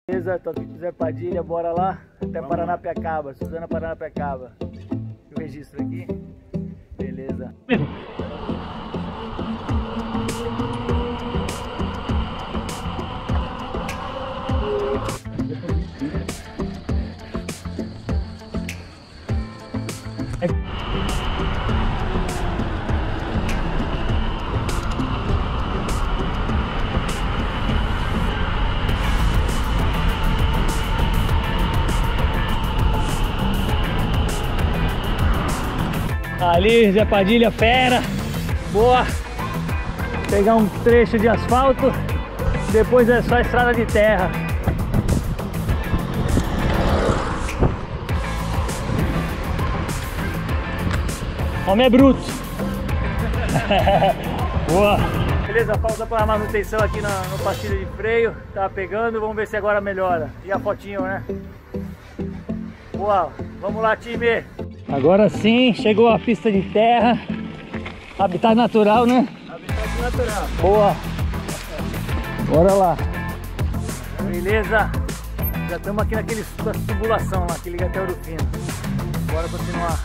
Beleza, tô aqui com o Zé Padilha, bora lá até Paranapiacaba, Suzana Paranapiacaba. O registro aqui. Beleza. Ali, Zé Padilha, fera. Boa. Pegar um trecho de asfalto, depois é só estrada de terra. Homem é bruto. Boa. Beleza, pausa para manutenção aqui no pastilho de freio. Tava pegando, vamos ver se agora melhora. E a fotinho, né? Boa, vamos lá, time. Agora sim, chegou a pista de terra. Habitat natural, né? Habitat natural. Boa. Bora lá. Beleza. Já estamos aqui naquele tubulação lá, que liga até Ouro Fino. Bora continuar.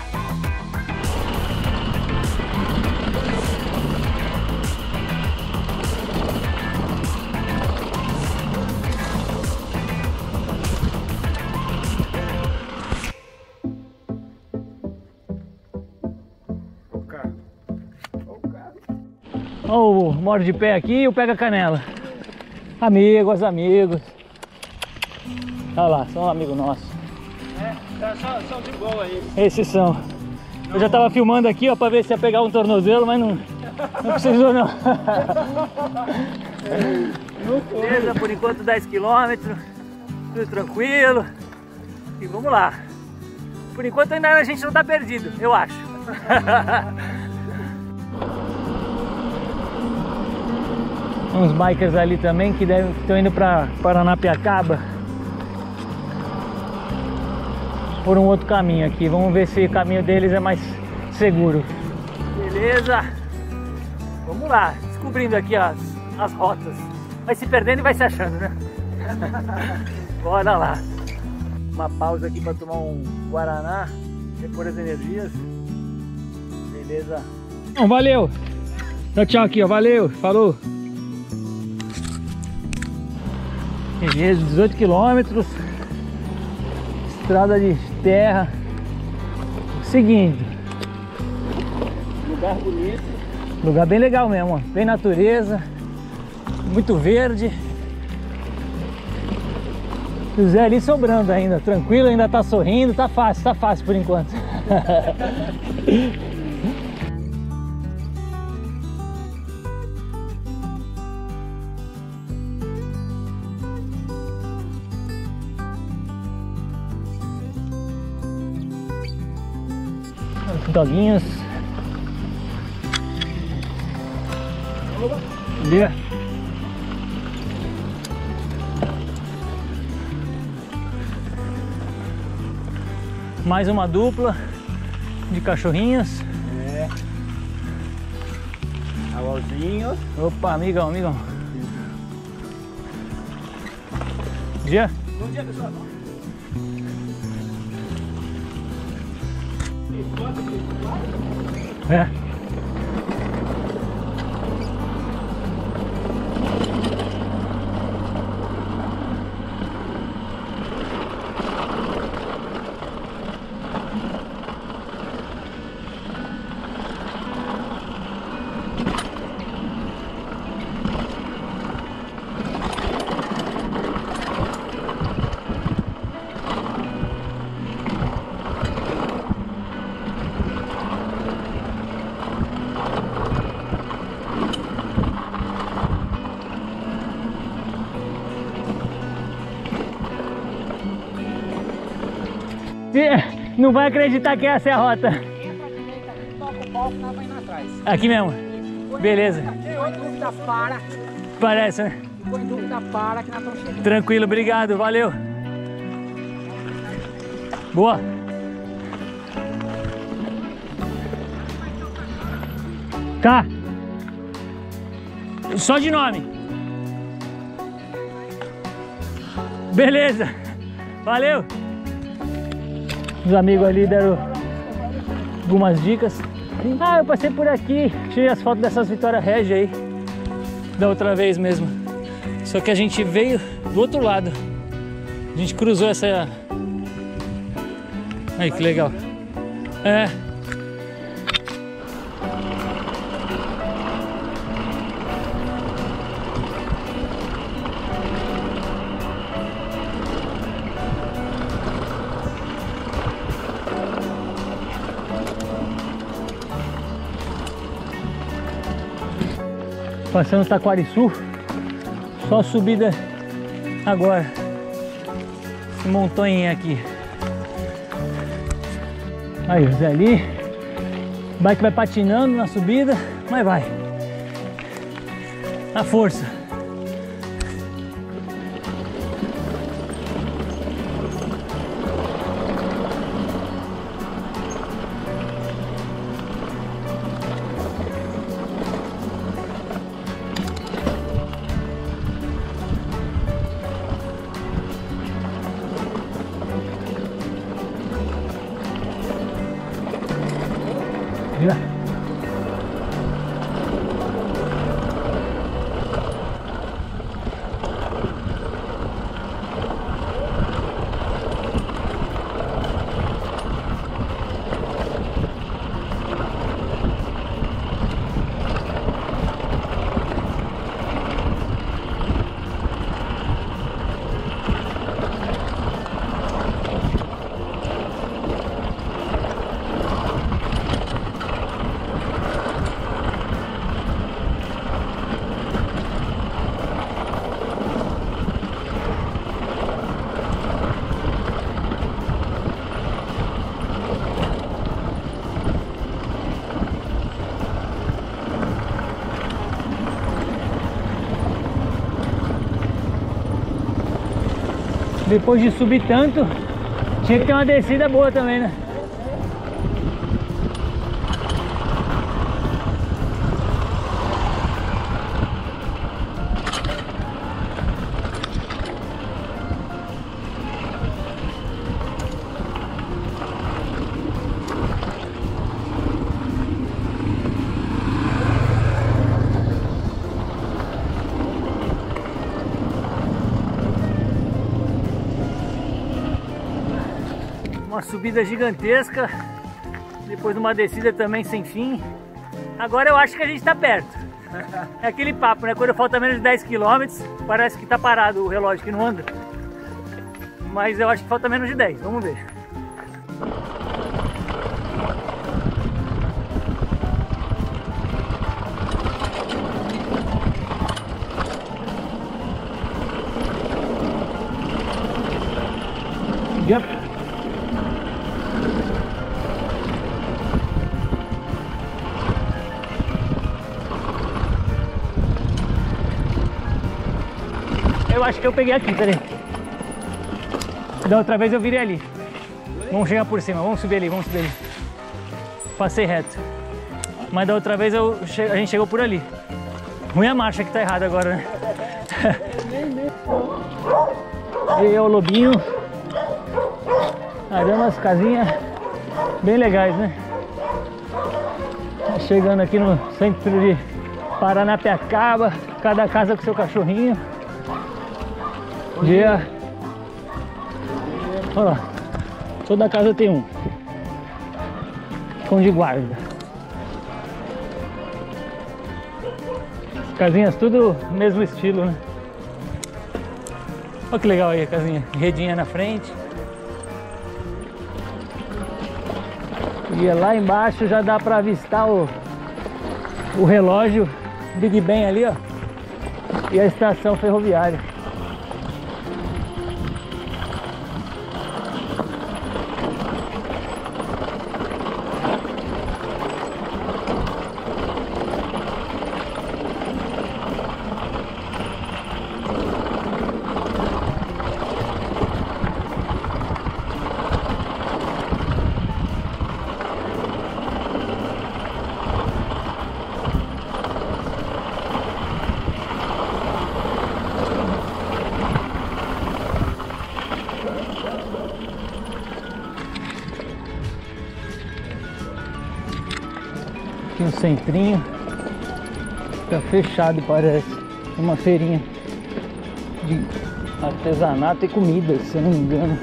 Olha o moro de pé aqui e o pega canela. Amigos. Olha lá, são amigos nossos. São de boa aí. Esses são. Eu já tava filmando aqui, ó, pra ver se ia pegar um tornozelo, mas não precisou não. Beleza, por enquanto 10 km, tudo tranquilo. E vamos lá. Por enquanto ainda a gente não tá perdido, eu acho. Uns bikers ali também que estão indo para Paranapiacaba por um outro caminho aqui. Vamos ver se o caminho deles é mais seguro. Beleza? Vamos lá, descobrindo aqui as rotas. Vai se perdendo e vai se achando, né? Bora lá. Uma pausa aqui para tomar um Guaraná, repor as energias. Beleza? Bom, valeu! Tchau aqui, ó. Valeu, falou! Beleza, 18 km, estrada de terra, seguindo. Lugar bonito. Lugar bem legal mesmo, ó. Bem natureza, muito verde. O Zé ali sobrando ainda, tranquilo, ainda tá sorrindo, tá fácil por enquanto. Doguinhos. Ali. Mais uma dupla de cachorrinhos. É. Alôzinho. Opa, amigão. Dia? Bom dia, pessoal. É. Não vai acreditar que essa é a rota. Toca o pau, final vai indo atrás. Aqui mesmo. Beleza. Põe dúvida, para. Parece, né? Põe dúvida, para, que nós estamos chegando. Tranquilo, obrigado, valeu. Boa. Tá. Só de nome. Beleza, valeu! Os amigos ali deram algumas dicas. Ah, eu passei por aqui, tirei as fotos dessas Vitória Regia aí, da outra vez mesmo. Só que a gente veio do outro lado. A gente cruzou essa... Aí, que legal. É. Passando Taquariçu, só subida agora, esse montanha aqui. Aí o Zé ali, o bike vai patinando na subida, mas vai, a força. Vira. Depois de subir tanto, tinha que ter uma descida boa também, né? Uma subida gigantesca, depois de uma descida também sem fim. Agora eu acho que a gente tá perto. É aquele papo, né? Quando falta menos de 10 km, parece que tá parado o relógio que não anda. Mas eu acho que falta menos de 10, vamos ver. Yep. Eu acho que eu peguei aqui, peraí. Da outra vez eu virei ali. Vamos chegar por cima, vamos subir ali, vamos subir ali. Passei reto. Mas da outra vez a gente chegou por ali. Ruim a marcha que tá errada agora, né? E o lobinho. Ah, deu umas casinhas bem legais, né? Chegando aqui no centro de Paranapiacaba, cada casa com seu cachorrinho. Dia. Olha lá, toda casa tem um cão de guarda. As casinhas tudo mesmo estilo, né? Olha que legal aí a casinha, redinha na frente. E lá embaixo já dá para avistar o relógio Big Ben ali, ó, e a estação ferroviária. Aqui no centrinho. Tá fechado, parece. Uma feirinha de artesanato e comida, se eu não me engano.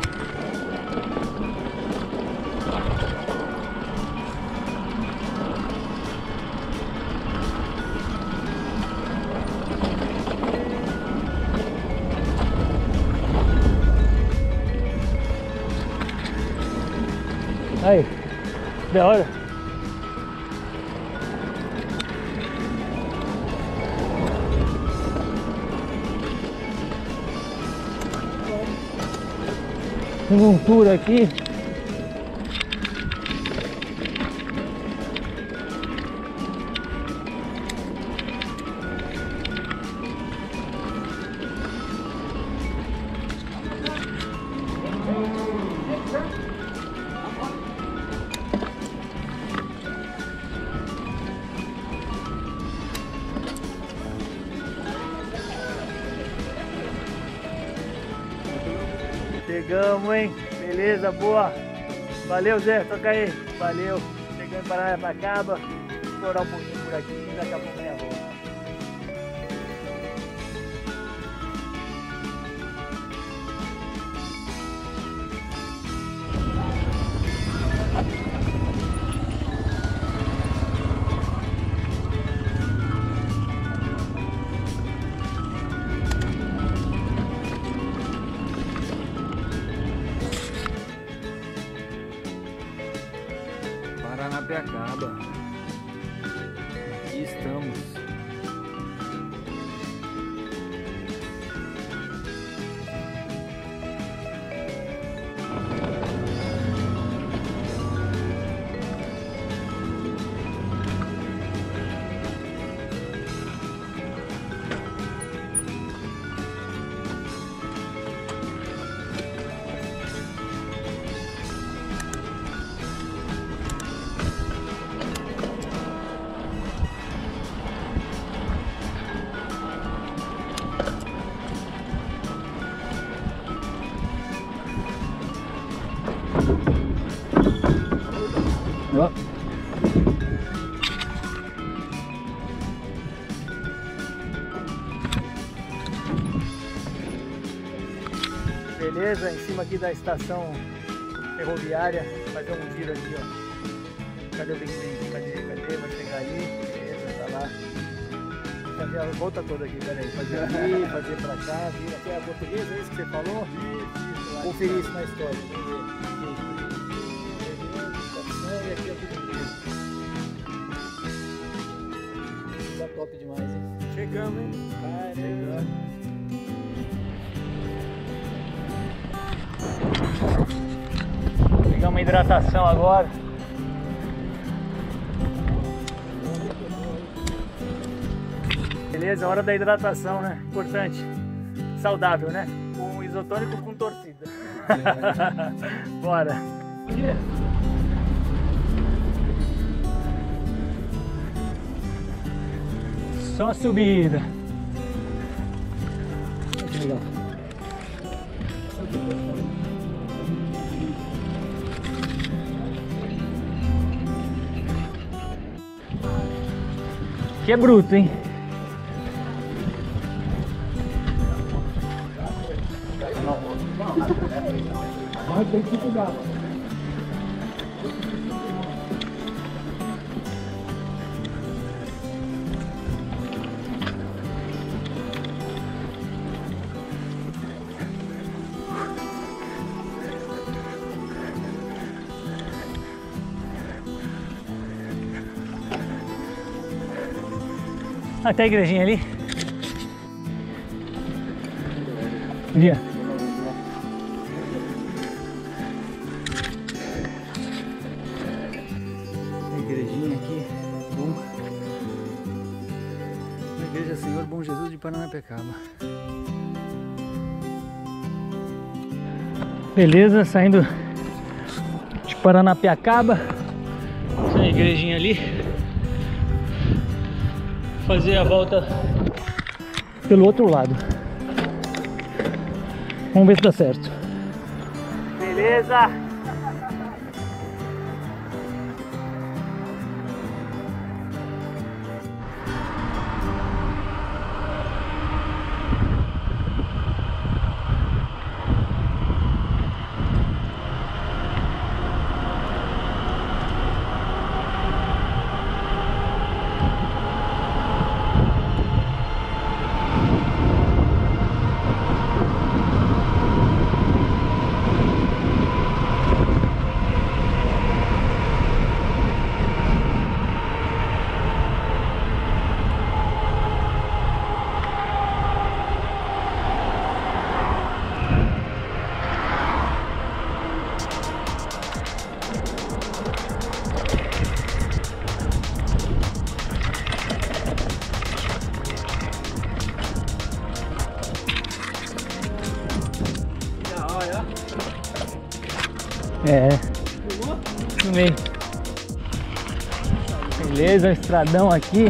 Aí, da hora. Tem um tour aqui. Chegamos, hein? Beleza, boa. Valeu, Zé, toca aí. Valeu. Chegando para Paranapiacaba. Explorar um pouquinho por aqui, daqui a pouco a volta. Paranapiacaba. Aqui estamos. Ó. Beleza, em cima aqui da estação ferroviária, fazer um giro aqui, ó. Cadê o Big? Cadê? Vai chegar ali, beleza, tá lá. Fazer a volta toda aqui, peraí. Fazer aqui, fazer pra cá, vir até a portuguesa, é isso que você falou? Isso. Conferir isso na história. E aqui é o português. Tá top demais, hein? Chegamos, hein? Chegando. Vou pegar uma hidratação agora. Beleza, hora da hidratação, né? Importante. Saudável, né? Com isotônico com torcida. Bora. Só subida. Que legal. Que é bruto, hein? Mas tem que cuidar. Até a igrejinha ali. Ali, ó. A igrejinha aqui. Bom. A igreja Senhor Bom Jesus de Paranapiacaba. Beleza, saindo de Paranapiacaba. Essa é a igrejinha ali. Fazer a volta pelo outro lado. Vamos ver se dá certo. Beleza. É. Filmei. Beleza, estradão aqui.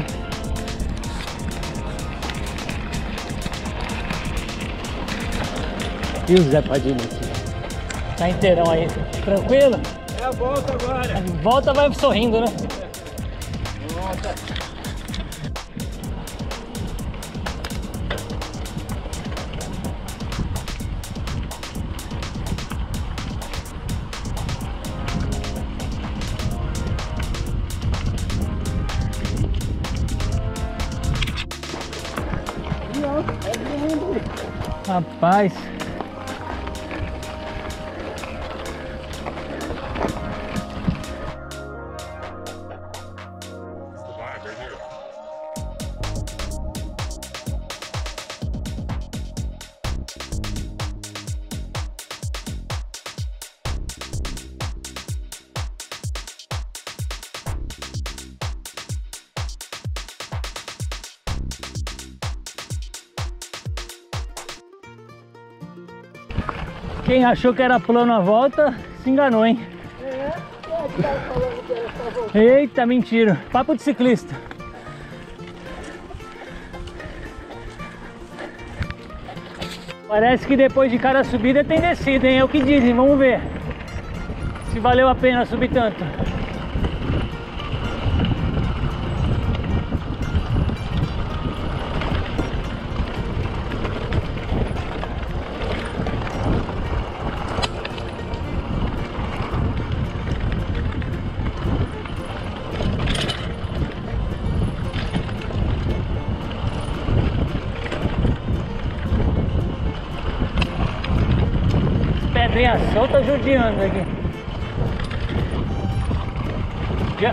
E o Zé Padilha aqui. Tá inteirão aí. Tranquilo? É a volta agora. A volta vai sorrindo, né? Volta. Rapaz. Quem achou que era plano a volta, se enganou, hein? Eita, mentira. Papo de ciclista. Parece que depois de cada subida tem descida, hein? É o que dizem, vamos ver se valeu a pena subir tanto. Pedrinha solta judiando aqui. Já.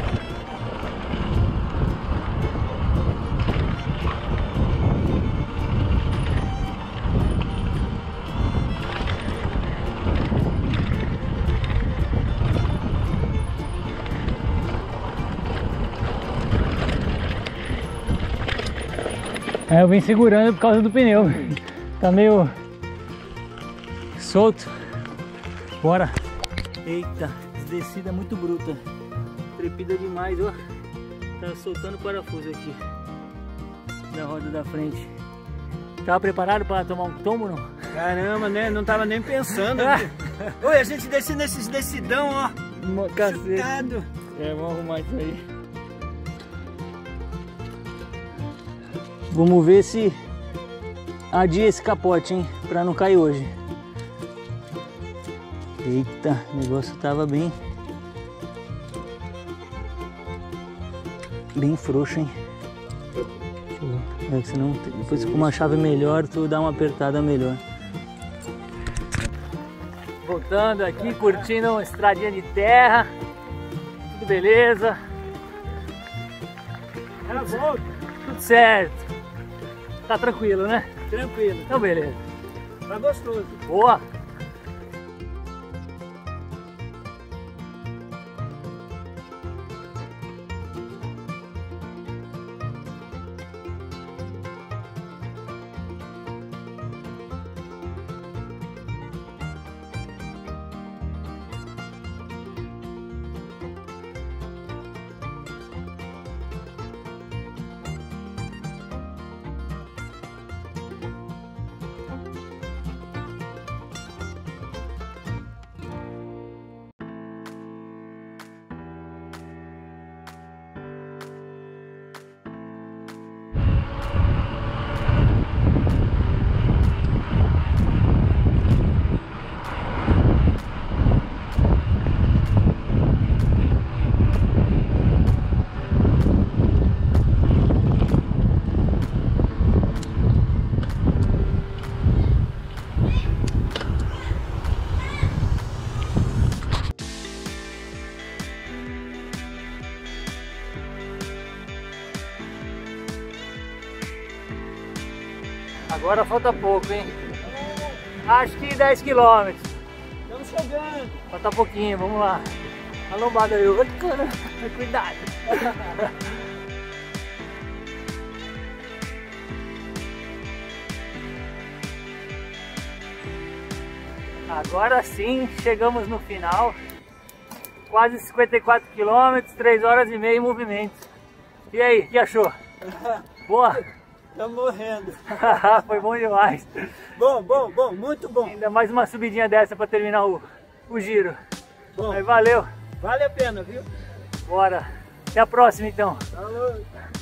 Eu vim segurando por causa do pneu. Tá meio solto. Bora. Eita, descida muito bruta. Trepida demais, ó. Tá soltando o parafuso aqui da roda da frente. Tava preparado para tomar um tombo, não? Caramba, né? Não tava nem pensando. Oi, a gente desce nesses decidão, ó. Cacete. Chutado. É, vamos arrumar isso aí. Vamos ver se adia esse capote, hein? Pra não cair hoje. Eita, o negócio tava bem frouxo, hein? Deixa eu ver. É que senão, depois com uma chave melhor, tu dá uma apertada melhor. Voltando aqui, curtindo uma estradinha de terra. Tudo beleza. É a volta. Tudo certo. Tá tranquilo, né? Tranquilo. Então beleza. Tá gostoso. Boa. Agora falta pouco, hein? Acho que 10 km. Estamos chegando. Falta pouquinho, vamos lá. A lombada aí, olha, cara, cuidado. Agora sim, chegamos no final. Quase 54 km, 3 horas e meia em movimento. E aí, o que achou? Boa? Tô morrendo. Foi bom demais. Bom, muito bom. Ainda mais uma subidinha dessa para terminar o giro. Bom, aí valeu. Vale a pena, viu? Bora. Até a próxima então. Falou.